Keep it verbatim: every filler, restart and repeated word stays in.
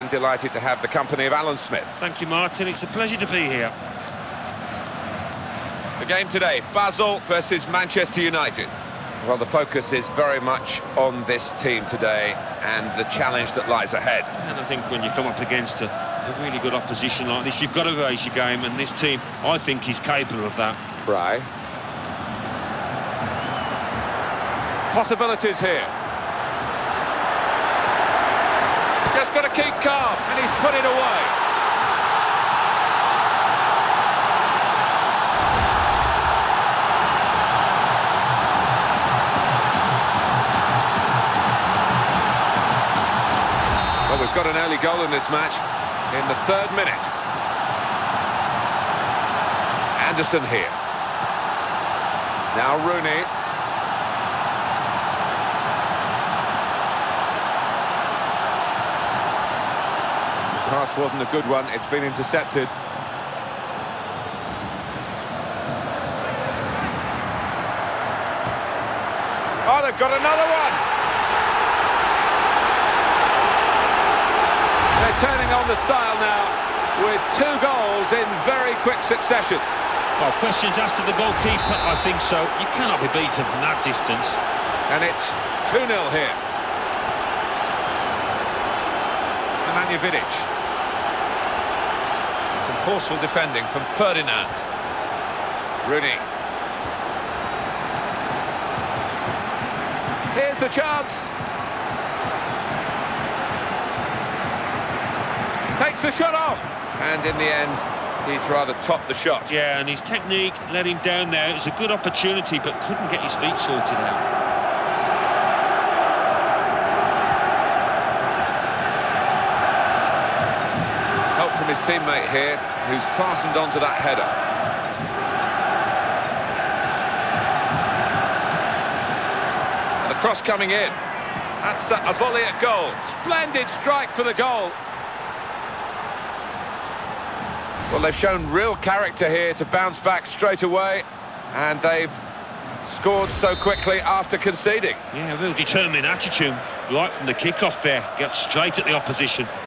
I'm delighted to have the company of Alan Smith. Thank you, Martin. It's a pleasure to be here. The game today, Basel versus Manchester United. Well, the focus is very much on this team today and the challenge that lies ahead. And I think when you come up against a, a really good opposition like this, you've got to raise your game, and this team, I think, is capable of that. Fry. Possibilities here. Just got to keep calm, and he's put it away. Well, we've got an early goal in this match in the third minute. Anderson here. Now Rooney. The pass wasn't a good one, it's been intercepted. Oh, they've got another one! Turning on the style now with two goals in very quick succession. Well, questions asked of the goalkeeper, I think so. You cannot be beaten from that distance. And it's two nil here. Nemanja Vidic. Some forceful defending from Ferdinand. Rooney. Here's the chance. Takes the shot off, and in the end, he's rather topped the shot. Yeah, and his technique let him down there. It was a good opportunity, but couldn't get his feet sorted out. Help from his teammate here, who's fastened onto that header. And the cross coming in. That's a volley at goal. Splendid strike for the goal. Well, they've shown real character here to bounce back straight away, and they've scored so quickly after conceding. Yeah, real determined attitude right from the kick-off there. Get straight at the opposition.